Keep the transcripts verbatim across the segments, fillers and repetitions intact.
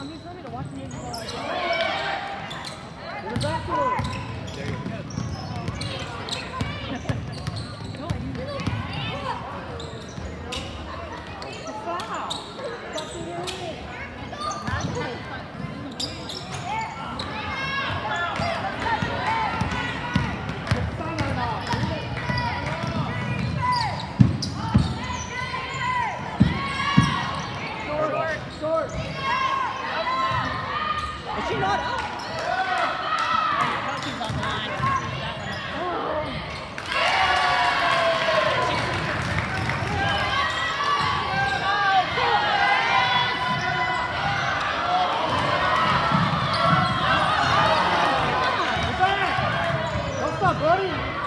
on, he's ready to watch me. Get it back to her. There you go. Is she not out? She's on the line. Don't stop, buddy.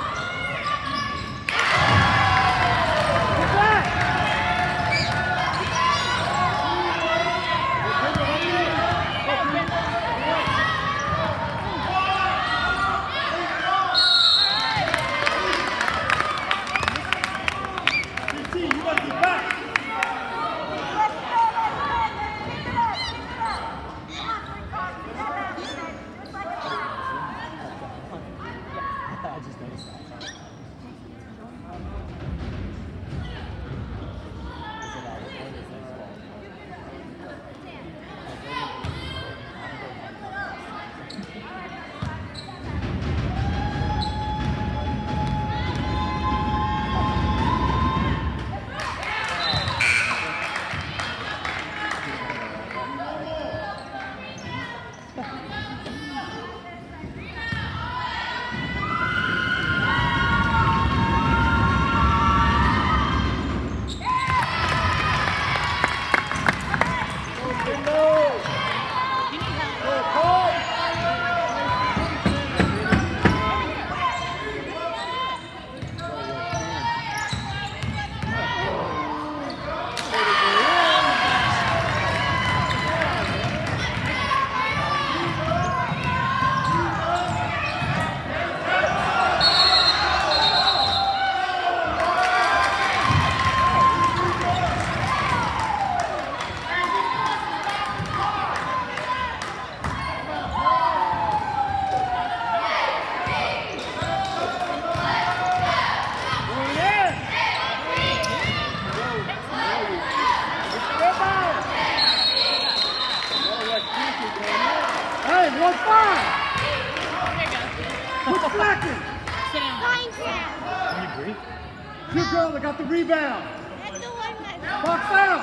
Good girl that got the rebound. That's the one that... Box out.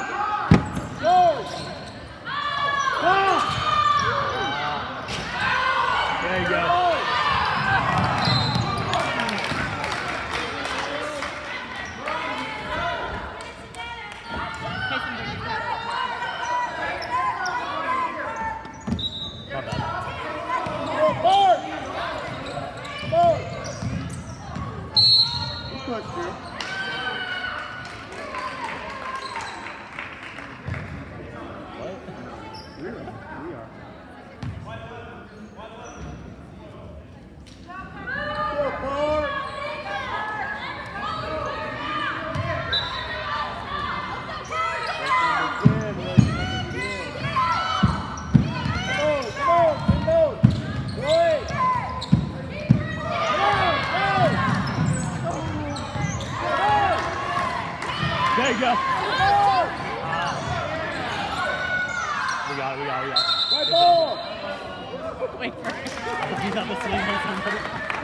Go. Box. There you go. Not bad. Forward. Forward. Good push, girl. There you go. We got it, we got it, we got it. Right ball. Wait for it. He's not listening to somebody.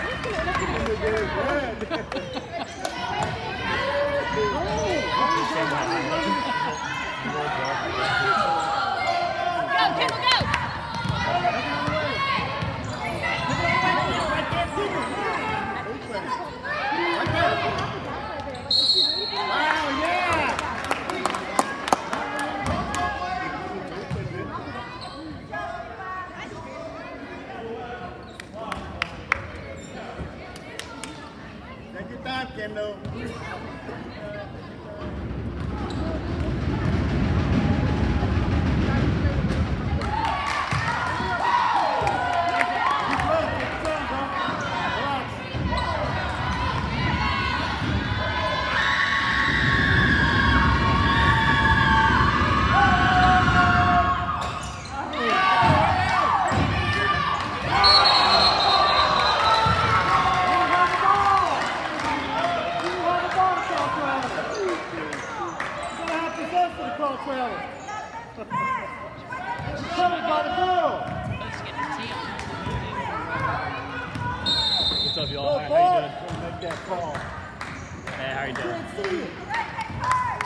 Go, Kendall, go! Wow, yeah! Take your time, Kendall. up, y'all? Go How, how forward. you doing? Make that call. Hey, how you doing? Can't see it.